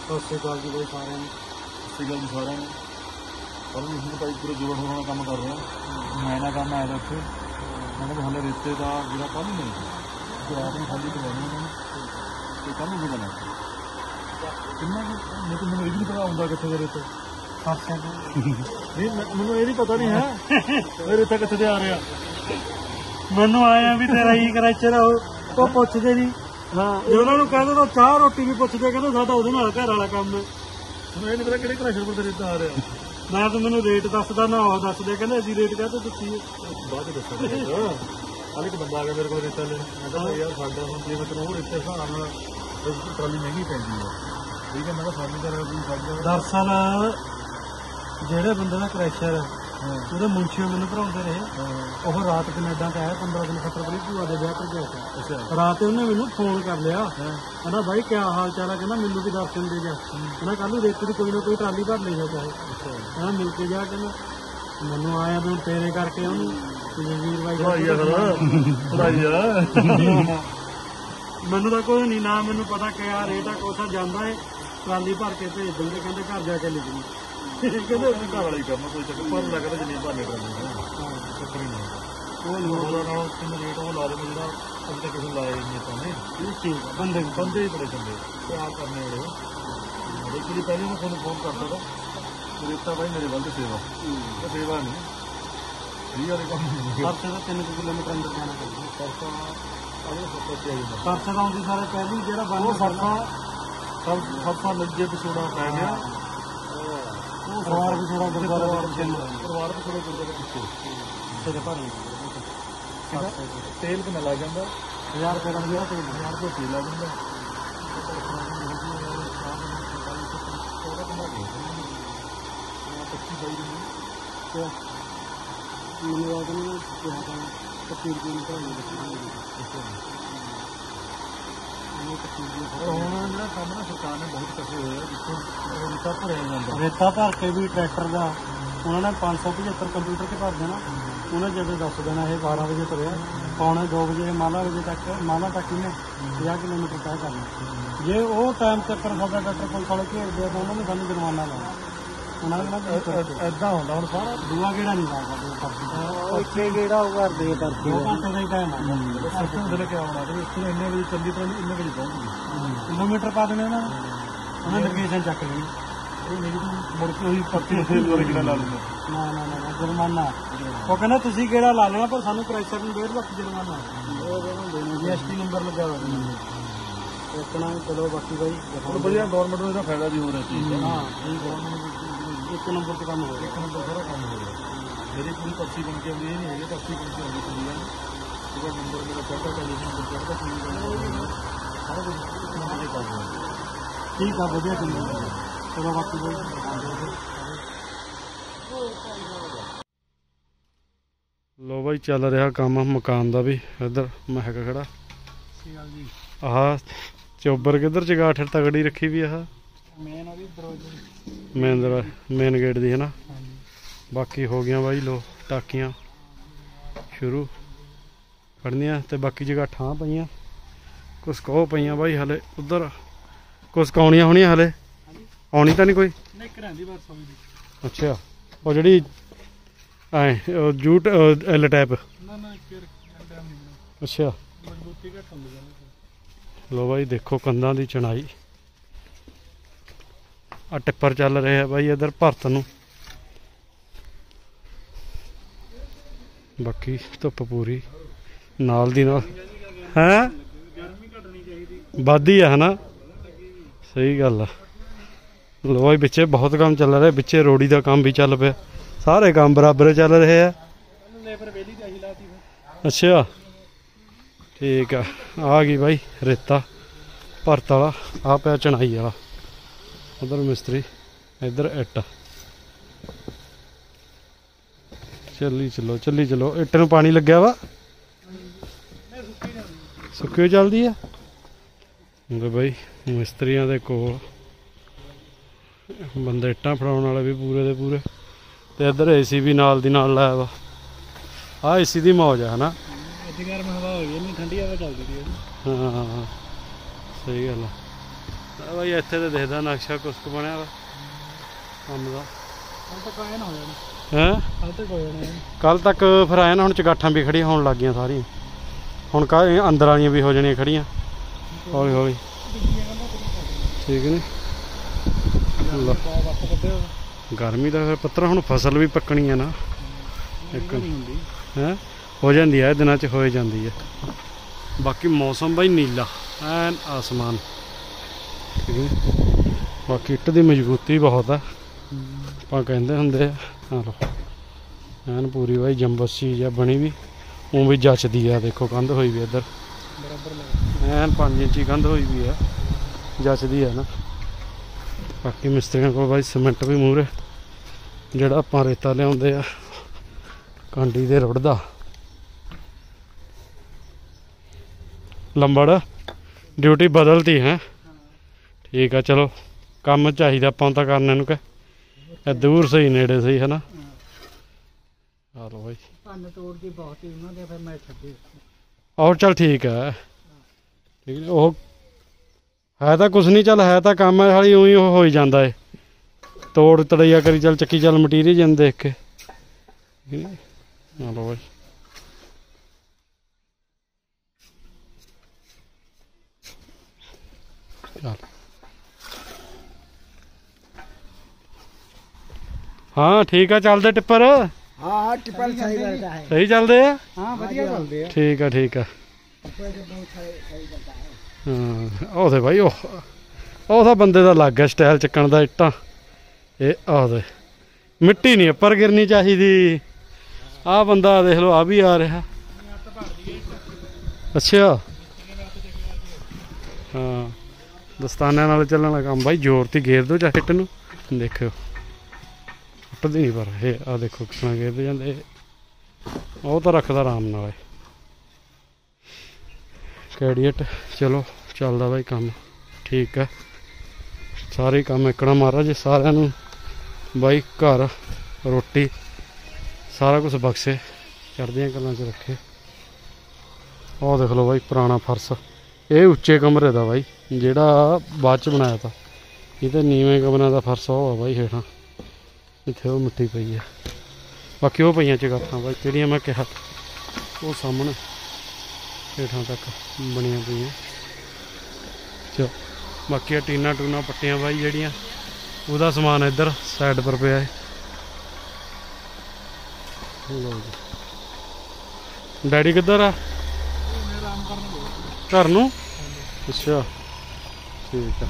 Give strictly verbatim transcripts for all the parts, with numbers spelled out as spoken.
ਸਤਿ ਸ਼੍ਰੀ ਅਕਾਲ ਜੀ ਬਾਈ ਸਾਰਿਆਂ ਨੂੰ। ਸਤਿ ਸ਼੍ਰੀ ਅਕਾਲ ਜੀ ਸਾਰਿਆਂ ਨੂੰ। ਪਰ ਅਸੀਂ ਭਾਈ ਪੂਰੇ ਜੋੜ ਹੋਣਾ ਕੰਮ ਕਰ ਰਹੇ ਹਾਂ। ਮੈਂ ਨਾ ਕੰਮ ਆਇਆ ਤਾਂ ਉੱਥੇ ਮੈਂ ਕਿਹਾ ਹਾਲੇ ਰਿਸ਼ਤੇ ਦਾ ਜਿਹੜਾ ਕੱਲ੍ਹ ਨਹੀਂ ਰਾਤ ਨੂੰ ਖਾਲੀ ਕਰਵਾਉਣੀ ਉਹਨਾਂ ਨੂੰ ਅਤੇ ਕੱਲ੍ਹ ਨੂੰ ਵੀ ਬਣਾ ਕਿੰਨਾ ਕੁ ਮੈਂ ਤਾਂ ਮੈਨੂੰ ਇਹ ਵੀ ਨਹੀਂ ਪਤਾ ਆਉਂਦਾ ਕਿੱਥੇ ਦੇ ਰਿਸ਼ਤੇ ਨਹੀਂ ਮੈਨੂੰ ਇਹ ਨਹੀਂ ਪਤਾ ਨਹੀਂ ਹੈ ਇਹ ਰਿਸ਼ਤਾ ਕਿੱਥੇ ਤੇ ਆ ਰਿਹਾ। ਮੈਨੂੰ ਆਇਆ ਵੀ ਤੇਰਾ ਹੀ ਕਰੈਚਰ ਆ ਉਹ ਉਹ ਪੁੱਛਦੇ ਨਹੀਂ। ਹਾਂ ਜੇ ਉਹਨਾਂ ਨੂੰ ਕਹਿੰਦੇ ਤਾਂ ਚਾਹ ਰੋਟੀ ਵੀ ਪੁੱਛਦੇ ਕਹਿੰਦੇ ਸਾਡਾ ਉਹਦੇ ਨਾਲ ਘਰ ਵਾਲਾ ਕੰਮ ਹੈ। ਮੈਨੂੰ ਇਹ ਨਹੀਂ ਪਤਾ ਕਿਹੜੇ ਕ੍ਰੈਸ਼ਰ ਪਰ ਰਿਸ਼ਤਾ ਆ ਰਿਹਾ। ਮੈਂ ਤਾਂ ਮੈਨੂੰ ਰੇਟ ਦੱਸਦਾ ਨਾ ਉਹ ਦੱਸਦੇ ਕਹਿੰਦੇ ਅਸੀਂ ਰੇਟ ਕਹਿੰਦੇ ਦਿੱਤੀ ਬਾਅਦ ਚ ਦੱਸਾਂਗੇ। ਕੱਲ੍ਹ ਇੱਕ ਬੰਦਾ ਆ ਗਿਆ ਮੇਰੇ ਕੋਲ ਰਿਸ਼ਤਾ ਲੈਣ ਮੈਂ ਕਿਹਾ ਯਾਰ ਸਾਡਾ ਹੁਣ ਜੇ ਮਤਲਬ ਉਹ ਰਿਸ਼ਤੇ ਹਿਸਾਬ ਨਾਲ ਟਰਾਲੀ ਮਹਿੰਗੀ ਪੈਂਦੀ ਹੈ ਠੀਕ ਹੈ। ਮੈਂ ਕਿਹਾ ਸਾਡੀ ਤਰ੍ਹਾਂ ਵੀ ਸਾਡਾ ਦਰਅਸਲ ਜਿਹੜੇ ਬੰਦੇ ਦਾ ਕਰੈਸ਼ਰ ਉਹਦੇ ਮੁੰਸ਼ੀ ਮੈਨੂੰ ਭਰਾਉਂਦੇ ਰਹੇ ਉਹ ਰਾਤ ਕੈਨੇਡਾ ਤੇ ਆਇਆ ਪੰਦਰਾਂ ਦਿਨ ਸੱਤਰ ਵਾਲੀ ਭੂਆ ਦੇ ਵਿਆਹ ਤੇ ਗਿਆ ਸੀ। ਰਾਤ ਉਹਨੇ ਮੈਨੂੰ ਫੋਨ ਕਰ ਲਿਆ ਕਹਿੰਦਾ ਬਾਈ ਕਿਆ ਹਾਲ ਚਾਲ ਹੈ ਕਹਿੰਦਾ ਮੈਨੂੰ ਵੀ ਦਰਸ਼ਨ ਦੇ ਜਾ ਕਹਿੰਦਾ ਕੱਲ ਨੂੰ ਰੇਤੇ ਦੀ ਕੋਈ ਨਾ ਕੋਈ ਟਰਾਲੀ ਭਰ ਲਈ ਜਾਊਗਾ ਕਹਿੰਦਾ ਮਿਲ ਕੇ ਜਾ ਕਹਿੰਦਾ ਮੈਨੂੰ ਆਇਆ ਵੀ ਹੁਣ ਤੇਰੇ ਕਰਕੇ ਉਹਨੂੰ ਵੀਰ ਬਾਈ ਮੈਨੂੰ ਤਾਂ ਕੋਈ ਨਹੀਂ ਨਾ ਮੈਨੂੰ ਪਤਾ ਕਿਆ ਰੇਟ ਆ ਕੋਸਾ ਜਾਂਦਾ ਹੈ ਟਰਾਲੀ ਭਰ ਕੇ ਭੇਜ ਦਿੰਦੇ ਕਹਿੰਦੇ ਘਰ ਜਾ ਕੇ ਲਿਖਣੀ ਕਹਿੰਦੇ ਘਰ ਵਾਲਾ ਹੀ ਕਰਨਾ ਕੋਈ ਚੱਕਰ ਪਰ ਲੱਗਦਾ ਜਿੰਨੀ ਭਾਨੇ ਕਰਨੀ ਚੱਕਰ ਹੀ ਨਹੀਂ ਉਹ ਲੋਕਾਂ ਨਾਲ ਕਿੰਨੇ ਰੇਟ ਉਹ ਲਾ ਦੇਵੇ ਜਿਹੜਾ ਅੱਜ ਤੱਕ ਕਿਸੇ ਲਾਇਆ ਨਹੀਂ ਆਪਾਂ ਨੇ ਇਹ ਚੀਜ਼ ਬੰਦੇ ਬੰਦੇ ਹੀ ਬੜੇ ਚੰਗੇ ਤੇ ਆਪ ਕਰਨੇ ਵਾਲੇ ਇੱਕ ਵਾਰੀ ਪਹਿਲੇ ਮੈਂ ਤੁਹਾਨੂੰ ਫੋਨ ਕਰਦਾ ਤਾ ਰੇਤਾ ਬਾਈ ਮੇਰੇ ਵੱਲ ਤੇ ਸੇਵਾ ਇਹ ਸੇਵਾ ਨਹੀਂ ਵੀਹ ਵਾਲੇ ਕੰਮ ਖਰਚਾ ਤਾਂ ਤਿੰਨ ਕਿਲੋਮੀਟਰ ਅੰਦਰ ਜਾਣਾ ਪੈਂਦਾ ਖਰਚਾ ਅਗਲੇ ਸੱਤ ਤੇ ਆਈ ਜਾਂਦਾ ਖਰਚਾ ਤਾਂ ਆਉਂਦੀ ਸਾਰੇ ਪਹਿਲੀ ਜਿਹੜਾ ਬੰਦ ਖਰਚਾ ਸਭ ਸਭ ਲੱਗੇ ਪਿਛੋੜਾ ਪੈ ਗਿਆ ਪਰਿਵਾਰ ਵੀ ਥੋੜਾ ਗੁਰਦੁਆਰਾ ਪਰਿਵਾਰ ਵੀ ਥੋੜਾ ਗੁਰਦੁਆਰੇ ਪਿੱਛੇ ਤੇਰੇ ਭਰ ਤੇਲ ਕਿੰਨਾ ਲੱਗ ਜਾਂਦਾ ਹਜ਼ਾਰ ਰੁਪਏ ਦਾ ਹਜ਼ਾਰ ਤੇਲ ਹਜ਼ਾਰ ਰੁਪਏ ਤੇਲ ਲੱਗ ਜਾਂਦਾ ਪੱਚੀ ਬਾਈ ਦਿਨ ਮੈਨੂੰ ਆ ਕਹਿੰਦੇ ਕਿਹਾ ਤਾਂ ਪੱਚੀ ਰੁਪਏ ਨੂੰ ਭਰਾਉਣੀ ਹੁਣ ਜਿਹੜਾ ਕੰਮ ਨਾ ਸਰਕਾਰ ਨੇ ਬਹੁਤ ਕੱਟੇ ਹੋਏ ਆ ਜਿੱਥੋਂ ਰੇਤਾ ਭਰਿਆ ਜਾਂਦਾ ਰੇਤਾ ਭਰ ਕੇ ਵੀ ਟਰੈਕਟਰ ਦਾ ਉਹਨਾਂ ਨੇ ਪੰਜ ਸੌ ਪਝੱਤਰ ਕੰਪਿਊਟਰ 'ਤੇ ਭਰ ਦੇਣਾ ਉਹਨੇ ਜਦੋਂ ਦੱਸ ਦੇਣਾ ਇਹ ਬਾਰਾਂ ਵਜੇ ਤੁਰਿਆ ਪੌਣੇ ਦੋ ਵਜੇ ਮਾਲਾ ਵਜੇ ਤੱਕ ਮਾਲਾ ਤੱਕ ਇਹਨੇ ਪੰਜਾਹ ਕਿਲੋਮੀਟਰ ਤੈਅ ਕਰਨਾ। ਜੇ ਉਹ ਟਾਈਮ ਚੱਕਰ ਸਾਡਾ ਟਰੈਕਟਰ ਪੁਲਿਸ ਵਾਲੇ ਘੇਰਦੇ ਆ ਤਾਂ ਉਹਨਾਂ ਨੇ ਸਾਨੂੰ ਜੁਰਮਾਨਾ ਲਾਉਣਾ। ਉਹਨਾਂ ਨੇ ਏਦਾਂ ਹੁੰਦਾ ਹੁਣ ਸਾਰਾ ਦੂਆ ਗੇੜਾ ਨਹੀਂ ਲੱਗਦਾ ਇੱਥੇ ਗੇੜਾ ਉਹ ਕਰਦੇ ਕਰਕੇ ਦੋ ਘੰਟੇ ਦਾ ਹੀ ਟਾਈਮ ਆ ਸਰਕਾਰ ਦੇ ਕਿਆ ਹੋਣਾ ਤੇ ਇੱਥੇ ਇੰਨੇ ਵਜੇ ਚੱਲਦੀ ਤਾਂ ਇੰਨੇ ਵਜੇ ਪਹੁੰਚੂਗੀ ਕਿਲੋਮੀਟਰ ਪਾ ਦੇਣੇ ਉਹਨਾਂ ਨੇ ਉਹਨਾਂ ਲੋਕੇਸ਼ਨ ਚੱਕ ਲਈ ਇਹ ਮੇਰੀ ਮੁੜ ਕੇ ਉਹੀ ਪੱਤੀ ਫੇਰ ਦੁਆਰਾ ਕਿਹੜਾ ਲਾ ਲੂਗਾ ਨਾ ਨਾ ਨਾ ਜੁਰਮਾਨਾ ਉਹ ਕਹਿੰਦਾ ਤੁਸੀਂ ਕਿਹੜਾ ਲਾ ਲੈਣਾ ਪਰ ਸਾਨੂੰ ਕ੍ਰੈਸ਼ਰ ਨੂੰ ਡੇਢ ਲੱਖ ਜੁਰਮਾਨਾ ਜੀ ਐਸ ਟੀ ਨੰਬਰ ਲੱਗਾ ਹੋਇਆ ਦੇਖਣਾ ਚਲੋ ਬਾਕੀ ਬਾਈ ਵਧੀਆ ਗਵਰਨਮੈਂਟ ਨੂੰ ਇਹਦਾ ਫਾਇਦਾ ਵੀ ਹੋ ਰਿਹਾ ਚੀਜ਼ ਦਾ ਹਾਂ ਠੀਕ ਗਵਰਨਮੈਂਟ ਇੱਕ ਨੰਬਰ ਤੇ ਕੰਮ ਹੋ ਰਿਹਾ ਇੱਕ ਨੰਬਰ ਸਾਰਾ ਕੰਮ ਹੋ ਰਿਹਾ ਮੇਰੀ ਪੂਰੀ ਪਰਚੀ ਬਣ ਕੇ ਆਉਂਦੀ ਇਹ ਨਹੀਂ ਹੈਗੀ ਪਰਚੀ ਬਣ ਕੇ ਆਉਂਦੀ ਕੁੜੀਆਂ ਨੂੰ ਉਹਦਾ ਨੰਬਰ ਮੇਰਾ ਚੜ੍ਹਦਾ ਟੈਲੀਫੋਨ ਨੰਬਰ ਚੜ੍ਹਦਾ ਕੀ ਸਾਰਾ ਕੁਝ ਇੱਕ ਨੰਬਰ ਤੇ ਕੰਮ ਹੋਇਆ ਠੀਕ ਆ ਵਧੀਆ ਚੰਗਾ ਚਲੋ ਬਾਕੀ ਬਾਈ ਲੋ ਬਾਈ ਚੱਲ ਰਿਹਾ ਕੰਮ ਮਕਾਨ ਦਾ ਵੀ ਇੱਧਰ ਮਹਿਕ ਖੜਾ ਆਹ ਚੋਬਰ ਕਿੱਧਰ ਚਗਾਠ ਤਗੜੀ ਰੱਖੀ ਵੀ ਆਹ ਮੇਨ ਉਹਦੀ ਮੇਨ ਮੇਨ ਗੇਟ ਦੀ ਹੈ ਨਾ। ਬਾਕੀ ਹੋ ਗਈਆਂ ਬਾਈ ਲੋ ਟਾਕੀਆਂ ਸ਼ੁਰੂ ਖੜਨੀਆਂ ਤੇ ਬਾਕੀ ਜਗਾਠਾਂ ਪਈਆਂ ਕੁਛ ਕੋ ਪਈਆਂ ਬਾਈ ਹਲੇ ਉੱਧਰ ਕੁਛ ਕਾਉਣੀਆਂ ਹੋਣੀਆਂ ਹਲੇ ਆਉਣੀ ਤਾਂ ਨਹੀਂ ਕੋਈ ਅੱਛਾ ਉਹ ਜਿਹੜੀ ਐ ਜੂਟ ਐਲ ਟੈਪ ਅੱਛਾ ਲੋ ਬਾਈ ਦੇਖੋ ਕੰਧਾਂ ਦੀ ਚਣਾਈ ਆ ਟਿੱਪਰ ਚੱਲ ਰਿਹਾ ਬਾਈ ਇੱਧਰ ਭਰਤ ਨੂੰ ਬਾਕੀ ਧੁੱਪ ਪੂਰੀ ਨਾਲ ਦੀ ਨਾਲ ਹੈਂ ਵੱਧਦੀ ਆ ਹਨਾ ਸਹੀ ਗੱਲ ਆ। ਲੋ ਬਾਈ ਵਿੱਚੇ ਬਹੁਤ ਕੰਮ ਚੱਲ ਰਿਹਾ ਵਿੱਚੇ ਰੋੜੀ ਦਾ ਕੰਮ ਵੀ ਚੱਲ ਪਿਆ ਸਾਰੇ ਕੰਮ ਬਰਾਬਰ ਚੱਲ ਰਹੇ ਆ। ਅੱਛਾ ਠੀਕ ਆ ਆ ਗਈ ਬਾਈ ਰੇਤਾ ਭਰਤ ਵਾਲਾ ਆ ਪਿਆ ਚਣਾਈ ਵਾਲਾ ਉਧਰ ਮਿਸਤਰੀ ਇੱਧਰ ਇੱਟ ਚੱਲੀ ਚਲੋ ਚੱਲੀ ਚਲੋ ਇੱਟ ਨੂੰ ਪਾਣੀ ਲੱਗਿਆ ਵਾ ਸੁੱਕੀ ਚੱਲਦੀ ਆ ਬਾਈ ਮਿਸਤਰੀਆਂ ਦੇ ਕੋਲ ਬੰਦੇ ਇੱਟਾਂ ਫੜਾਉਣ ਵਾਲੇ ਵੀ ਪੂਰੇ ਦੇ ਪੂਰੇ ਤੇ ਇੱਧਰ ਏ ਸੀ ਵੀ ਨਾਲ ਦੀ ਨਾਲ ਲਾਇਆ ਵਾ ਆ ਏ ਸੀ ਦੀ ਮੌਜ ਆ ਹਨਾ ਗਰਮ ਹਵਾ ਹੋ ਗਈ ਇੰਨੀ ਠੰਡੀ ਹਵਾ ਚੱਲਦੀ ਰਹੀ ਹਾਂ ਸਹੀ ਗੱਲ ਆ ਬਾਈ ਇੱਥੇ ਤੇ ਦੇਖਦਾ ਨਕਸ਼ਾ ਕੁਛ ਕੁ ਬਣਿਆ ਵਾ ਕੰਮ ਦਾ। ਕੱਲ ਤੱਕ ਆਇਆ ਨਾ ਹੋ ਜਾਣਾ, ਹੈਂ ਕੱਲ ਤੱਕ ਹੋ ਜਾਣਾ। ਕੱਲ ਤੱਕ ਫਿਰ ਆਇਆ ਨਾ, ਹੁਣ ਚਗਾਠਾਂ ਵੀ ਖੜੀਆਂ ਹੋਣ ਲੱਗ ਗਈਆਂ ਸਾਰੀਆਂ, ਹੁਣ ਕਾ ਅੰਦਰ ਵਾਲੀਆਂ ਵੀ ਹੋ ਜਾਣੀਆਂ ਖੜੀਆਂ ਹੌਲੀ ਹੌਲੀ, ਠੀਕ ਨੇ। ਗਰਮੀ ਦਾ ਫਿਰ ਪੱਤਰ ਹੁਣ ਫਸਲ ਵੀ ਪੱਕਣੀ ਹੈ ਨਾ ਇੱਕ ਹੈਂ, ਹੋ ਜਾਂਦੀ ਹੈ ਦਿਨਾਂ 'ਚ ਹੋ ਜਾਂਦੀ ਹੈ। ਬਾਕੀ ਮੌਸਮ ਬਾਈ ਨੀਲਾ ਐਨ ਆਸਮਾਨ, ਠੀਕ ਹੈ। ਬਾਕੀ ਇੱਟ ਦੀ ਮਜ਼ਬੂਤੀ ਬਹੁਤ ਆ, ਆਪਾਂ ਕਹਿੰਦੇ ਹੁੰਦੇ ਆ। ਹਾਂ ਲੋ ਐਨ ਪੂਰੀ ਬਾਈ ਜੰਬਸ ਚੀਜ਼ ਆ ਬਣੀ ਵੀ, ਉਹ ਵੀ ਜੱਚਦੀ ਆ। ਦੇਖੋ ਕੰਧ ਹੋਈ ਵੀ ਇੱਧਰ ਐਨ ਪੰਜ ਇੰਚੀ ਕੰਧ ਹੋਈ ਵੀ ਆ, ਜੱਚਦੀ ਆ ਨਾ। ਬਾਕੀ ਮਿਸਤਰੀਆਂ ਕੋਲ ਬਾਈ ਸੀਮੈਂਟ ਵੀ ਮੂਹਰੇ, ਜਿਹੜਾ ਆਪਾਂ ਰੇਤਾ ਲਿਆਉਂਦੇ ਆ ਕਾਂਡੀ ਦੇ ਰੁੜਦਾ। ਲੰਬੜ ਡਿਊਟੀ ਬਦਲਤੀ ਹੈ, ਠੀਕ ਆ। ਚਲੋ ਕੰਮ ਚਾਹੀਦਾ ਆਪਾਂ ਤਾਂ ਕਰਨੇ ਨੂੰ, ਕਿ ਦੂਰ ਸਹੀ ਨੇੜੇ ਸਹੀ ਹੈ ਨਾ। ਚਲੋ ਬਾਈ ਭੰਨ ਤੋੜ ਦੀ ਬਹੁਤ ਹੀ ਉਹਨਾਂ ਦੇ, ਫਿਰ ਮੈਂ ਛੱਡੀ। ਔਰ ਚੱਲ ਠੀਕ ਹੈ, ਠੀਕ ਹੈ। ਉਹ ਹੈ ਤਾਂ ਕੁਛ ਨਹੀਂ, ਚੱਲ ਹੈ ਤਾਂ ਕੰਮ ਹੈ, ਹਾਲੀ ਉਹੀ ਉਹ ਹੋ ਹੀ ਜਾਂਦਾ ਏ, ਤੋੜ ਤੜਈਆ ਕਰੀ ਚੱਲ, ਚੱਕੀ ਚੱਲ ਮਟੀਰੀਅਲ ਜਨ ਦੇਖ ਕੇ। ਚਲੋ ਬਾਈ ਚੱਲ, ਹਾਂ ਠੀਕ ਆ। ਚੱਲਦੇ ਟਿੱਪਰ? ਹਾਂ ਟਿੱਪਰ ਸਹੀ ਕਰਦਾ ਹੈ, ਸਹੀ ਚੱਲਦੇ ਆ। ਹਾਂ ਵਧੀਆ ਚੱਲਦੇ ਆ। ਠੀਕ ਆ ਠੀਕ ਆ। ਹਾਂ ਉਹ ਤੇ ਬਾਈ ਉਹ ਉਹ ਤਾਂ ਬੰਦੇ ਦਾ ਲੱਗ ਗਿਆ ਸਟਾਈਲ ਚੱਕਣ ਦਾ ਇੱਟਾਂ। ਇਹ ਆਹ ਦੇ ਮਿੱਟੀ ਨਹੀਂ ਉੱਪਰ ਗਿਰਨੀ ਚਾਹੀਦੀ। ਆਹ ਬੰਦਾ ਦੇਖ ਲਓ, ਆ ਵੀ ਆ ਰਿਹਾ। ਅੱਛਾ ਹਾਂ, ਦਸਤਾਨਿਆਂ ਨਾਲ ਚੱਲਣ ਦਾ ਕੰਮ ਬਾਈ, ਜ਼ੋਰ ਤੇ ਗੇਰ ਦਿਓ ਚਾਹੇ ਇੱਟ ਨੂੰ। ਦੇਖਿਓ ਟੁੱਟਦੀ ਨਹੀਂ, ਪਰ ਇਹ ਆਹ ਦੇਖੋ ਕਿਸ ਤਰ੍ਹਾਂ ਗੇਰਦੇ ਜਾਂਦੇ। ਉਹ ਤਾਂ ਰੱਖਦਾ ਆਰਾਮ ਨਾਲ ਕੈਡੀਅਟ। ਚਲੋ ਚੱਲਦਾ ਬਾਈ ਕੰਮ, ਠੀਕ ਹੈ। ਸਾਰੇ ਕੰਮ ਇੱਕਣਾ ਮਹਾਰਾਜ ਸਾਰਿਆਂ ਨੂੰ ਬਾਈ, ਘਰ ਰੋਟੀ ਸਾਰਾ ਕੁਛ ਬਖਸ਼ੇ, ਚੜ੍ਹਦੀਆਂ ਗੱਲਾਂ 'ਚ ਰੱਖੇ। ਉਹ ਦੇਖ ਲਓ ਬਾਈ ਪੁਰਾਣਾ ਫਰਸ਼, ਇਹ ਉੱਚੇ ਕਮਰੇ ਦਾ ਬਾਈ, ਜਿਹੜਾ ਬਾਅਦ 'ਚ ਬਣਾਇਆ ਤਾ। ਇਹ ਤਾਂ ਨੀਵੇਂ ਕਮਰਿਆਂ ਦਾ ਫਰਸ਼ ਉਹ ਆ ਬਾਈ ਹੇਠਾਂ, ਇੱਥੇ ਉਹ ਮਿੱਟੀ ਪਈ ਆ। ਬਾਕੀ ਉਹ ਪਈਆਂ ਚਗਾਠਾਂ ਬਾਈ ਜਿਹੜੀਆਂ ਮੈਂ ਕਿਹਾ, ਉਹ ਸਾਹਮਣੇ ਹੇਠਾਂ ਤੱਕ ਬਣੀਆਂ ਪਈਆਂ। ਚਲੋ ਬਾਕੀ ਆ ਟੀਨਾ ਟੂਨਾ ਪੱਟੀਆਂ ਬਾਈ ਜਿਹੜੀਆਂ, ਉਹਦਾ ਸਮਾਨ ਇੱਧਰ ਸਾਈਡ ਪਰ ਪਿਆ ਹੈ। ਡੈਡੀ ਕਿੱਧਰ ਆ? ਘਰ ਨੂੰ? ਅੱਛਾ ਠੀਕ ਆ।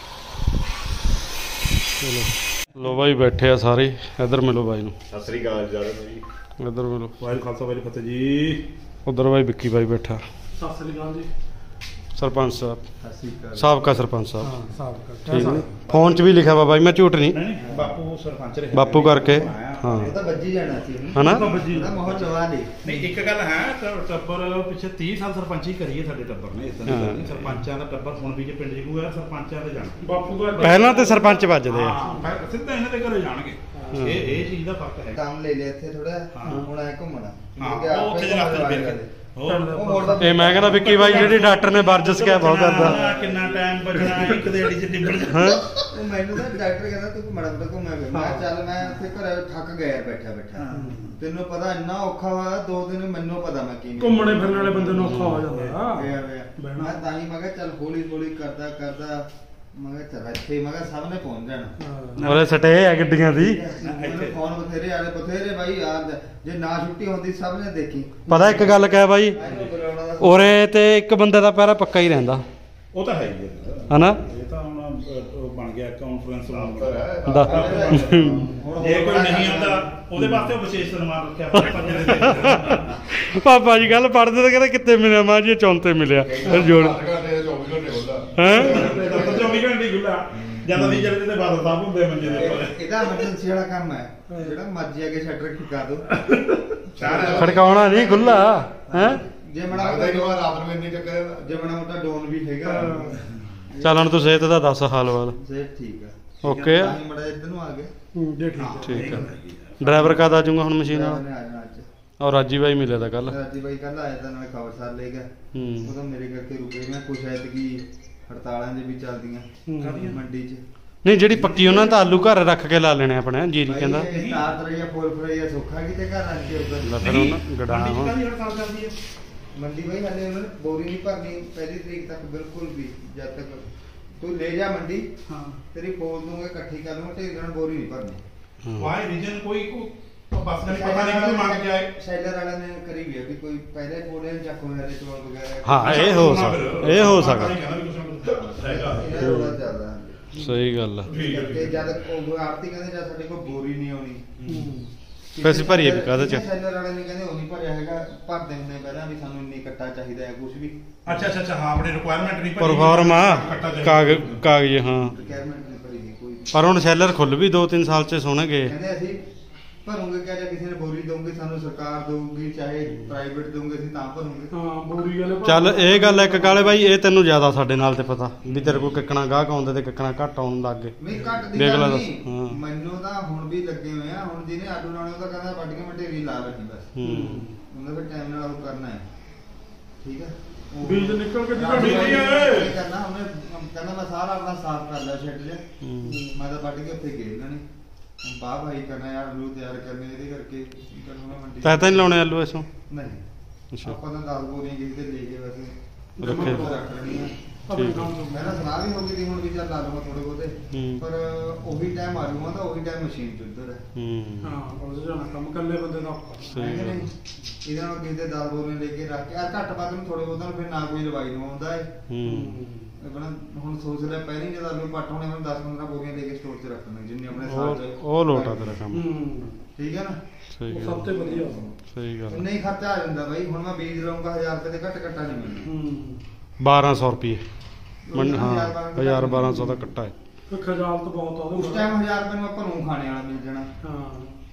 ਚਲੋ ਲੋ ਬਾਈ ਬੈਠੇ ਆ ਸਾਰੇ, ਇੱਧਰ ਮਿਲੋ ਬਾਈ ਨੂੰ। ਸਤਿ ਸ੍ਰੀ ਅਕਾਲ ਜੀ, ਇੱਧਰ ਮਿਲੋ। ਵਾਹਿਗੁਰੂ ਖਾਲਸਾ ਵਾਹਿਗੁਰੂ ਫਤਿਹ ਜੀ। ਉਧਰ ਬਾਈ ਵਿੱਕੀ ਬਾਈ ਬੈਠਾ, ਸਤਿ ਸ੍ਰੀ ਅਕਾਲ ਜੀ। ਸਰਪੰਚ ਸਾਹਿਬ, ਸਤਿ ਸ੍ਰੀ ਅਕਾਲ। ਸਾਬਕਾ ਸਰਪੰਚ ਸਾਹਿਬ, ਸਾਬਕਾ ਠੀਕ ਨੇ। ਫੋਨ 'ਚ ਵੀ ਲਿਖਿਆ ਵਾ ਬਾਈ, ਮੈਂ ਝੂਠ ਨਹੀਂ। ਨਹੀਂ ਬਾਪੂ ਸਰਪੰਚ ਰਿਹਾ, ਬਾਪੂ ਕਰਕੇ ਹਾਂ, ਉਹ ਤਾਂ ਵੱਜੀ ਜਾਣਾ ਸੀ ਹਨਾ। ਉਹਦਾ ਮੋਹ ਚਵਾ ਦੇ। ਨਹੀਂ ਇੱਕ ਗੱਲ ਹੈ, ਟੱਬਰ ਪਿੱਛੇ ਤੀਹ ਸਾਲ ਸਰਪੰਚੀ ਕਰੀ ਹੈ ਸਾਡੇ ਟੱਬਰ ਨੇ। ਇਸ ਤਰ੍ਹਾਂ ਦੀ ਗੱਲ ਨਹੀਂ, ਸਰਪੰਚਾਂ ਦਾ ਟੱਬਰ ਹੁਣ ਵੀ ਜੇ ਪਿੰਡ 'ਚ ਕੋਈ ਸਰਪੰਚਾਂ ਦੇ ਜਾਣਾ। ਬਾਪੂ ਦਾ ਪਹਿਲਾਂ ਤੇ ਸਰਪੰਚ ਵੱਜਦੇ ਆ, ਹਾਂ ਸਿੱਧਾ ਇਹਨਾਂ ਦੇ ਘਰੇ ਜਾਣਗੇ। ਇਹ ਇਹ ਚੀਜ਼ ਦਾ ਫਰਕ ਹੈ। ਕੰਮ ਲੈ ਲਿਆ ਇੱਥੇ ਥੋੜਾ, ਹੁਣ ਐ ਘੁੰਮਣਾ। ਹਾਂ ਉਹ ਉੱਥੇ ਜਰਾ ਤੇ ਫਿਰ ਉਹ ਮੋੜਦਾ। ਇਹ ਮੈਂ ਕਹਿੰਦਾ ਵਿੱਕੀ ਬਾਈ ਜਿਹੜੀ ਡਾਕਟਰ ਨੇ ਵਰਜਸ ਕਿਹਾ ਬਹੁਤ ਕਰਦਾ। ਕਿੰਨਾ ਟਾਈਮ ਬਚਣਾ ਇੱਕ ਦੇੜੀ 'ਚ ਡਿੱਬਣ 'ਚ। ਉਹ ਮੈਨੂੰ ਤਾਂ ਡਾਕਟਰ ਕਹਿੰਦਾ ਤੂੰ ਘੁੰਮਣਾ ਫਿਰਦਾ ਘੁੰਮਿਆ ਫਿਰ। ਮੈਂ ਕਿਹਾ ਚੱਲ ਮੈਂ ਉੱਥੇ ਘਰੇ ਥੱਕ ਗਿਆ ਬੈਠਾ ਬੈਠਾ। ਤੈਨੂੰ ਪਤਾ ਇੰਨਾ ਔਖਾ ਹੋਇਆ ਦੋ ਦਿਨ, ਮੈਨੂੰ ਪਤਾ ਮੈਂ ਕੀ ਘੁੰਮਣੇ ਫਿਰਨ ਵਾਲੇ ਬੰਦੇ ਨੂੰ ਔਖਾ ਹੋ ਜਾਂਦਾ। ਗਿਆ ਗਿਆ ਮੈਂ ਤਾਂ ਹੀ ਮੈਂ ਕਿਹਾ ਚੱਲ ਹੌਲੀ ਹੌਲੀ ਕਰਦਾ ਕਰਦਾ ਮੈਂ ਕਿਹਾ ਚੱਲ ਇੱਥੇ ਮੈਂ ਕਿਹਾ ਸਭ ਨੇ ਪਹੁੰਚ ਜਾਣਾ। ਉਹਦੇ ਸਟੇ ਆ ਗੱਡੀਆਂ ਦੀ। ਮੈਨੂੰ ਫੋਨ ਬਥੇਰੇ ਆਲੇ ਬਥੇਰੇ ਬਾਈ ਯਾਰ, ਜੇ ਨਾ ਛੁੱਟੀ ਹੁੰਦੀ ਸਭ ਨੇ ਦੇਖੀ। ਪਤਾ ਇੱਕ ਗੱਲ ਕਹਿ ਬਾਈ, ਮੈਨੂੰ ਬੁਲਾਉਣਾ ਦਾ ਉਰੇ ਤੇ ਇੱਕ ਬੰਦੇ ਦਾ ਪਹਿਰਾ ਪੱਕਾ ਹੀ ਰਹਿੰਦਾ, ਉਹ ਤਾਂ ਹੈ ਹੀ ਹੈ ਹਨਾ। ਇਹ ਤਾਂ ਹੁਣ ਅਹ, ਬਣ ਗਿਆ ਕਾਨਫਰੰਸ ਰੂਮ। ਦਾ ਜੇ ਕੋਈ ਨਹੀਂ ਆਉਂਦਾ ਉਹਦੇ ਵਾਸਤੇ ਉਹ ਵਿਸ਼ੇਸ਼ ਸਨਮਾਨ ਰੱਖਿਆ ਹੋਇਆ। ਪਾਪਾ ਜੀ ਗੱਲ ਪੜਦੇ ਤਾਂ ਕਹਿੰਦੇ ਕਿੱਥੇ ਮਿਲਿਆ, ਮਾਂ ਜੀ ਚੌਂਤੇ ਮਿਲਿਆ। ਫਿਰ ਜੋੜ ਹੈ ਚੌਵੀ ਘੰਟੇ ਖੁੱਲਾ ਜਦੋਂ ਵੀ ਜਲਦੀ ਤੇ ਬਾਦਲ ਸਾਹਿਬ ਹੁੰਦੇ ਮੰਜੇ ਦੇ ਉੱਪਰ। ਇਹਦਾ ਐਮਰਜੈਂਸੀ ਵਾਲਾ ਕੰਮ ਹੈ, ਜਿਹੜਾ ਮਰਜ਼ੀ ਅੱਗੇ ਸ਼ਟਰ ਖਿਕਾ ਦੋ। ਖੜਕਾਉਣਾ ਨਹੀਂ ਖੁੱਲਾ ਹੈ। ਜੇ ਮੜਾ ਰਾਤ ਨੂੰ ਇੰਨੀ ਚੱਕਰ, ਜੇ ਮੜਾ ਮੋਟਾ ਡੋਨ ਵੀ ਹੈਗਾ। ਚੱਲ ਹੁਣ ਤੂੰ ਸਿਹਤ ਦਾ ਦੱਸ ਹਾਲ ਵਾਲ। ਸਿਹਤ ਠੀਕ ਆ, ਓਕੇ ਆ, ਮੜਾ ਇੱਧਰ ਨੂੰ ਆ ਗਏ। ਜੇ ਠੀਕ ਠੀਕ ਆ। ਡਰਾਈਵਰ ਕਦ ਆ ਜਾਊਗਾ ਹੁਣ ਮਸ਼ੀਨ ਨਾਲ? ਉਹਨੇ ਆ ਜਾਣਾ ਅੱਜ। ਔਰ ਰਾਜੀ ਬਾਈ ਮਿਲਿਆ ਤਾਂ ਕੱਲ। ਰਾਜੀ ਬਾਈ ਕੱਲ ਆਇਆ ਤਾਂ, ਨਾਲੇ ਖਬਰ ਸਾਰ ਲੈ ਗਿਆ। ਹੂੰ ਉਹ ਤਾਂ ਮੇਰੇ ਕਰਕੇ ਰੁਕੇ। ਮੈਂ ਕੁਛ ਐਤਕੀ ਹੜਤਾਲਾਂ ਦੇ ਵੀ ਚੱਲਦੀਆਂ ਮੰਡੀ 'ਚ। ਨਹੀਂ ਜਿਹੜੀ ਪੱਕੀ ਉਹਨਾਂ ਤਾਂ ਆਲੂ ਘਰ ਰੱਖ ਕੇ ਲਾ ਲੈਣੇ ਆਪਣੇ ਜੀਰੀ ਕਹਿੰਦਾ ਤਾਰ ਤਰਈਆ ਫੋਰ ਫਰਈਆ ਸੌਖਾ ਕਿਤੇ ਘਰ ਰੱਖ ਕੇ ਉੱਧਰ ਲੈ ਫਿਰ ਉਹਨਾਂ ਗੜਾ ਹੁਣ ਹੜਤਾਲ ਚੱਲਦੀ ਹੈ ਮੰਡੀ ਬਈ ਹਲੇ ਉਹਨਾਂ ਨੇ ਬੋਰੀ ਨਹੀਂ ਭਰਨੀ ਪਹਿਲੀ ਤਰੀਕ ਤੱਕ ਬਿਲਕੁਲ ਵੀ, ਜਦ ਤੱਕ ਤੂੰ ਲੈ ਜਾ ਮੰਡੀ ਹਾਂ ਤੇਰੀ ਪੋਲ ਦੂੰਗੇ ਇਕੱਠੀ ਕਰ ਲੂੰਗਾ ਢੇਰ ਨਾਲ ਬੋਰੀ ਨਹੀਂ ਭਰਨੀ। ਵਾਈ ਰੀਜਨ ਕੋਈ ਕੋ ਬਸ ਨਹੀਂ ਪਤਾ ਨਹੀਂ ਕਿਉਂ ਮੰਗ ਜਾਏ। ਸ਼ੈਲਰ ਵਾਲਿਆਂ ਨੇ ਕਰੀ ਵੀ ਆ ਵੀ ਕੋਈ ਪਹਿਲੇ ਬੋਲੇ ਚੱਕ ਹੋਇਆ ਦੇ ਚੋਲ ਵਗੈਰਾ। ਹਾਂ ਇਹ ਹੋ ਸਕਦਾ ਇਹ ਹੋ ਸਕਦਾ ਇਹ ਥੋੜਾ ਜ਼ਿਆਦਾ ਸਹੀ ਗੱਲ ਆ ਕਿ ਜਦ ਉਹ ਆਰਤੀ ਕਹਿੰਦੇ ਜਦ ਸਾਡੇ ਕੋਲ ਬੋਰੀ ਨਹੀਂ ਆਉਣੀ ਪੈਸੇ ਭਰੀਏ ਵੀ ਕਾਹਦੇ ਚ ਸ਼ੈਲਰ ਵਾਲੇ ਨੇ ਕਹਿੰਦੇ ਉਹ ਨਹੀਂ ਭਰਿਆ ਹੈਗਾ, ਭਰਦੇ ਹੁੰਦੇ ਪਹਿਲਾਂ ਵੀ ਸਾਨੂੰ ਇੰਨੀ ਕੱਟਾ ਚਾਹੀਦਾ ਹੈ ਕੁਝ ਵੀ ਅੱਛਾ ਅੱਛਾ ਅੱਛਾ ਹਾਂ ਆਪਣੀ ਰਿਕੁਆਇਰਮੈਂਟ ਨਹੀਂ ਪਰਫਾਰਮ ਆ ਕਾਗਜ਼ ਕਾਗਜ਼ ਹਾਂ ਰਿਕੁਆਇਰਮੈਂਟ ਨਹੀਂ ਭਰੀ ਗਈ ਕੋਈ। ਪਰ ਹੁਣ ਸੈਲਰ ਖੁੱਲ ਵੀ ਦੋ ਤਿੰਨ ਸਾਲ ਚ ਸੋਹਣਗੇ ਕਹਿੰਦੇ ਅਸੀਂ ਭਰੂਗੇ ਕਿਆ ਜਾਂ ਕਿਸੇ ਨੇ ਬੋਰੀ ਦਊਗੀ ਸਾਨੂੰ ਸਰਕਾਰ ਦਊਗੀ ਚਾਹੇ ਪ੍ਰਾਈਵੇਟ ਦਊਗੇ ਅਸੀਂ ਤਾਂ ਭਰੂਗੇ। ਹਾਂ ਬੋਰੀ ਵਾਲੇ ਚੱਲ ਇਹ ਗੱਲ ਇੱਕ ਕਾਲੇ ਬਾਈ ਇਹ ਤੈਨੂੰ ਜ਼ਿਆਦਾ ਸਾਡੇ ਨਾਲ ਤੇ ਪਤਾ ਵੀ ਤੇਰੇ ਕੋਲ ਕਿੱਕਣਾ ਗਾਹਕ ਆਉਂਦੇ ਤੇ ਕਿੱਕਣਾ ਘੱਟ ਆਉਣ ਲੱਗ ਗਏ ਨਹੀਂ ਘੱਟ ਦੀ ਦੇਖ ਲੈ ਗੱਲ ਦੱਸ, ਨਹੀਂ ਹਾਂ। ਮੈਨੂੰ ਤਾਂ ਹੁਣ ਵੀ ਲੱਗੇ ਹੋਏ ਆ, ਹੁਣ ਜਿਹਨੇ ਆਲੂ ਲਾਉਣੇ ਉਹ ਤਾਂ ਕਹਿੰਦਾ ਵੱਢ ਕੇ ਮਟੇਰੀ ਲਾ ਰੱਖੀ ਬਸ ਹੂੰ ਉਹਨਾਂ ਫਿਰ ਟਾਈਮ ਨਾਲ ਉਹ ਕਰਨਾ ਹੈ ਠੀਕ ਹੈ। ਉਹ ਬੀਜ ਨਿਕਲ ਕੇ ਰਾਤ ਜਿਹੜਾ ਨੂੰ ਬੀਜ ਓਏ। ਇਹ ਕਰਨਾ ਉਹਨੇ ਕਹਿੰਦਾ ਮੈਂ ਸਾਰਾ ਆਪਣਾ ਸਾਫ਼ ਕਰ ਲਿਆ ਸ਼ੈੱਡ ਜਿਹਾ ਹੂੰ। ਮੈਂ ਤਾਂ ਵੱਢ ਕੇ ਉੱਥੇ ਗਏ ਉਹਨਾਂ ਨੇ ਬਾਹ ਭਾਈ ਕਰਨਾ ਯਾਰ ਆਲੂ ਤਿਆਰ ਕਰਨੇ ਇਹਦੇ ਕਰਕੇ ਕੀ ਕਰਨਾ ਮੰਡੀ ਤੈ ਤਾਂ ਨਹੀਂ ਲਾਉਣੇ ਆਲੂ ਇਸੋਂ ਨਹੀਂ ਅੱਛਾ ਆਪਾਂ ਤਾਂ ਦਸ ਬੋਰੀਆਂ ਕਿਸੇ ਤੇ ਲੈ ਕੇ ਵੈਸੇ ਰੱਖੇ। ਰੱਖ ਲੈਣੀਆਂ। ਆਪਣੇ ਕੰਮ ਤੋਂ ਮੈਂ ਤਾਂ ਸਲਾਹ ਵੀ ਹੋ ਗਈ ਸੀ ਹੁਣ ਵੀ ਚੱਲ ਲਾ ਲਵਾਂ ਥੋੜੇ ਬਹੁਤੇ ਹੂੰ। ਪਰ ਉਹੀ ਟਾਈਮ ਆ ਜਾਊਗਾ ਤਾਂ ਉਹੀ ਟਾਈਮ ਮਸ਼ੀਨ ਚ ਉੱਧਰ ਹੈ ਹੂੰ ਹਾਂ ਉਸ ਜਾਣਾ ਕੰਮ ਕੱਲੇ ਬੰਦੇ ਦਾ ਔਖਾ। ਸਹੀ ਹੈ ਕਿ ਗੱਲ ਨਹੀਂ? ਇਹਦੇ ਨਾਲ ਕਿਸੇ ਦੇ ਦਸ ਬੋਰੀਆਂ ਲੈ ਕੇ ਰੱਖ ਕੇ ਯਾਰ ਘੱਟ ਵੱਧ ਨੂੰ ਥੋੜੇ ਬਹੁਤਾਂ ਨੂੰ ਫਿਰ ਨਾ ਕੋਈ ਲਵਾਈ ਨੂੰ ਆਉਂਦਾ ਹੈ ਹੂੰ ਆਪਣਾ ਹੁਣ ਸੋਚ ਲਿਆ ਪਹਿਲਾਂ ਹੀ ਜਦ ਆਲੂ ਪੱਟ ਹੋਣੇ ਹੁਣ ਦਸ ਪੰਦਰਾਂ ਬੋਰੀਆਂ ਲੈ ਕੇ ਸਟੋਰ 'ਚ ਰੱਖਣੇ ਜਿੰਨੇ ਆਪਣੇ ਸਾਲ ਉਹ ਚ ਉਹ ਲੋਟਾ ਤੇਰਾ ਕੰਮ ਹੂੰ ਠੀਕ ਹੈ ਨਾ ਸਹੀ ਉਹ ਗੱਲ ਸਭ ਤੋਂ ਵਧੀਆ ਸਹੀ ਗੱਲ ਉਨਾ ਹੀ ਖਰਚਾ ਆ ਜਾਂਦਾ ਬਾਈ। ਹੁਣ ਮੈਂ ਬੀਜ ਲਵਾਂਗਾ ਹਜ਼ਾਰ ਰੁਪਏ ਦੇ ਘੱਟ ਕੱਟਾ ਨਹੀਂ ਮਿਲਣਾ ਹੂੰ ਬਾਰਾਂ ਸੌ ਰੁਪਏ ਮਨ ਹਾਂ ਹਜ਼ਾਰ ਬਾਰਾਂ ਸੌ ਦਾ ਕੱਟਾ ਹੈ ਤੇ ਖਜਾਲਤ ਬਹੁਤ ਆ ਉਸ ਉਹਦੇ ਟਾਈਮ ਹਜ਼ਾਰ ਰੁਪਏ ਨੂੰ ਆਪਾਂ ਨੂੰ ਖਾਣੇ ਵਾਲਾ ਮਿਲ ਜਾਣਾ ਹਾਂ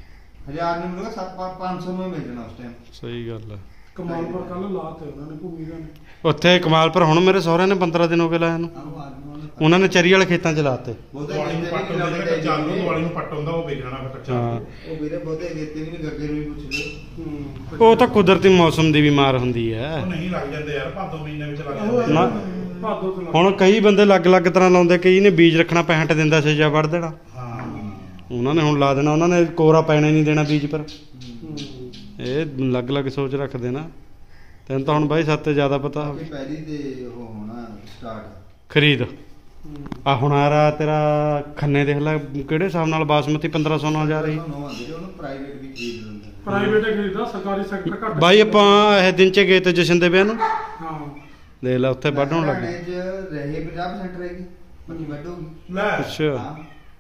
ਹਜ਼ਾਰ ਨਹੀਂ ਮਿਲੂਗਾ ਸੱਤ ਪੰਜ ਸੌ ਨੂੰ ਹੀ ਮਿਲ ਜਾਣਾ ਉਸ ਟਾਈਮ। ਸਹੀ ਗੱਲ ਹੈ ਕਮਾਲ ਪਰ ਕੱਲ ਲਾਤੇ ਉਹਨਾਂ ਨੇ ਭੂਮੀ ਦਾ ਨੇ ਉੱਥੇ ਕਮਾਲਪੁਰ ਹੁਣ ਮੇਰੇ ਸਹੁਰਿਆਂ ਨੇ ਪੰਦਰਾਂ ਦਿਨ ਹੋ ਗਏ ਲਾਇਆ ਨੂੰ ਉਹਨਾਂ ਨੇ ਚਰੀ ਵਾਲੇ ਖੇਤਾਂ ਚ ਲਾਤੇ ਬਹੁਤੇ ਦਿਵਾਲੀ ਨੂੰ ਗੇਤੇ ਪੱਟ ਵੀ ਹੁੰਦਾ ਲਾਉਣੇ ਜਿਹੜਾ ਚਾਲੂ ਚਾਹੀਦੇ ਦਿਵਾਲੀ ਨੂੰ ਪੱਟ ਹੁੰਦਾ ਉਹ ਵੇਚਣਾ ਫਿਰ ਕੱਚਾ ਹਾਂ ਉਹ ਵੀਰੇ ਬਹੁਤੇ ਗੇਤੇ ਵੀ ਨਹੀਂ ਗੱਗੇ ਨੂੰ ਵੀ ਪੁੱਛ ਲਿਓ। ਹੂੰ ਉਹ ਤਾਂ ਕੁਦਰਤੀ ਮੌਸਮ ਦੀ ਬਿਮਾਰ ਹੁੰਦੀ ਹੈ ਉਹ ਨਹੀਂ ਲੱਗ ਜਾਂਦੇ ਯਾਰ ਭਾਦੋ ਮਹੀਨੇ ਵਿੱਚ ਲੱਗ ਉਹ ਜਾਂਦੇ ਨਾ। ਭਾਦੋ ਤੋਂ ਹੁਣ ਕਈ ਬੰਦੇ ਅਲੱਗ-ਅਲੱਗ ਤਰ੍ਹਾਂ ਲਾਉਂਦੇ ਕਈ ਨੇ ਬੀਜ ਰੱਖਣਾ ਪੈਂਹਠ ਦਿਨ ਦਾ ਸੇਜਾ ਵੱਢ ਦੇਣਾ ਹਾਂ ਉਹਨਾਂ ਨੇ ਹੁਣ ਲਾ ਦੇਣਾ ਉਹਨਾਂ ਨੇ ਕੋਰਾ ਪੈਣੇ ਨਹੀਂ ਦੇਣਾ ਬੀਜ ਪਰ ਹੂੰ ਇਹ ਅਲੱਗ-ਅਲੱਗ ਸੋਚ ਰੱਖਦੇ ਨਾ ਤੈਨੂੰ ਤਾਂ ਹੁਣ ਬਾਈ ਸੱਤ ਤੇ ਜ਼ਿਆਦਾ ਪਤਾ ਬਾਕੀ ਪਹਿਲੀ ਤੇ ਉਹ ਹੋਣਾ ਸਟਾਰਟ ਖਰੀਦ ਹੂੰ ਆ ਹੁਣ ਆ ਰਾ ਤੇਰਾ ਖੰਨੇ ਦੇਖ ਲੈ ਕਿਹੜੇ ਹਿਸਾਬ ਨਾਲ ਬਾਸਮਤੀ ਪੰਦਰਾਂ ਸੌ ਨਾਲ ਜਾ ਰਹੀ ਨੋ ਆਉਂਦੇ ਜੇ ਉਹਨੂੰ ਪ੍ਰਾਈਵੇਟ ਵੀ ਖਰੀਦ ਲੈਂਦੇ ਪ੍ਰਾਈਵੇਟ ਖਰੀਦਾ ਸਰਕਾਰੀ ਸੈਕਟਰ ਘੱਟ ਬਾਈ ਆਪਾਂ ਇਹ ਦਿਨ ਚ ਗਏ ਤੇ ਜਸ਼ਨ ਦੇ ਵਿਆਹ ਨੂੰ ਹਾਂ ਦੇਖ ਲੈ ਉੱਥੇ ਵੱਢਣ ਲੱਗੇ ਹਰਿਆਣੇ 'ਚ ਰਹੇ ਪੰਜਾਹ percent ਰਹੇਗੀ ਬਾਕੀ ਵੱਢੂਗੀ ਲੈ ਅੱਛਾ ਹਾਂ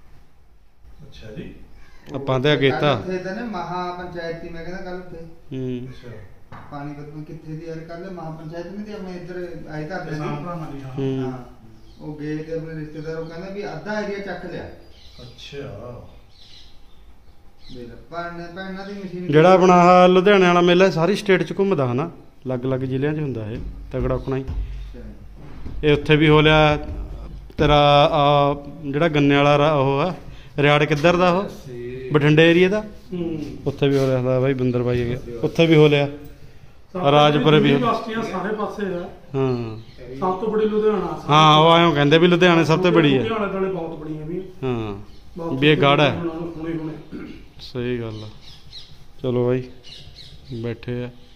ਅੱਛਾ ਜੀ ਆਪਾਂ ਤੇ ਅਗੇਤਾ ਉੱਥੇ ਤਾਂ ਨੇ ਮਹਾ ਪੰਚਾਇਤੀ ਮੈਂ ਕਹਿੰਦਾ ਕੱਲ ਉੱਥੇ ਹੂੰ ਅੱਛਾ ਪਾਣੀ ਪਤ ਕਿੱਥੇ ਦੀ ਯਾਰ ਕੱਲ ਮਹਾ ਪੰਚਾਇਤ ਨਹੀਂ ਤੇ ਆਪਣੇ ਇੱਧਰ ਆਏ ਤਾਂ ਕਿਸਾਨ ਭਰਾਵਾਂ ਦੀ ਹਾਂ ਹੂੰ ਹਾਂ ਉਹ ਗਏ ਤੇ ਆਪਣੇ ਰਿਸ਼ਤੇਦਾਰ ਉਹ ਕਹਿੰਦਾ ਵੀ ਅੱਧਾ ਏਰੀਆ ਚੱਕ ਲਿਆ ਅੱਛਾ ਦੇ ਲੈ ਪਰ ਪੈਣਾ ਦੀ ਮਸ਼ੀਨ ਜਿਹੜਾ ਆਪਣਾ ਆਹ ਲੁਧਿਆਣੇ ਵਾਲਾ ਮੇਲਾ ਇਹ ਸਾਰੀ ਸਟੇਟ ਚ ਘੁੰਮਦਾ ਹਨਾ ਅਲੱਗ-ਅਲੱਗ ਜ਼ਿਲ੍ਹਿਆਂ ਚ ਹੁੰਦਾ ਇਹ ਤਗੜਾ ਆਪਣਾ ਹੀ ਇਹ ਉੱਥੇ ਵੀ ਹੋ ਲਿਆ ਤੇਰਾ ਆ ਜਿਹੜਾ ਗੰਨੇ ਵਾਲਾ ਰਾ- ਉਹ ਆ ਰਿਆੜ ਕਿੱਧਰ ਦਾ ਉਹ ਬਠਿੰਡੇ ਏਰੀਆ ਦਾ ਹੂੰ ਉੱਥੇ ਵੀ ਹੋ ਰਿਹਾ ਦਾ ਬਾਈ ਬਿੰਦਰ ਬਾਈ ਹੈਗੇ ਉੱਥੇ ਵੀ ਹੋ ਲਿਆ ਸਾਰੇ ਰਾਜਪੁਰੇ ਵੀ- ਯੂਨੀਵਰਸਿਟੀਆਂ ਸਾਰੇ ਪਾਸੇ ਆ ਹਾਂ ਸਭ ਤੋਂ ਬੜੀ ਲੁਧਿਆਣਾ ਹਾਂ ਉਹ ਆਇਓ ਕਹਿੰਦੇ ਵੀ ਲੁਧਿਆਣੇ ਸਭ ਤੋਂ ਬੜੀ ਹੈ ਲੁਧਿਆਣੇ ਵਾਲੇ ਬਹੁਤ ਬੜੀਆਂ ਵੀ ਹਾਂ ਬਹੁਤ ਵੀ ਇਹ ਗੜ ਹੈ ਹੁਣੇ ਹੁਣੇ ਸਹੀ ਗੱਲ ਆ ਚਲੋ ਬਾਈ ਬੈਠੇ ਆ